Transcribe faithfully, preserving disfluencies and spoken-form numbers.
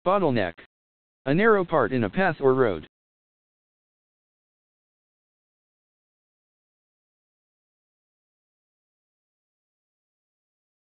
Bottleneck. A narrow part in a path or road.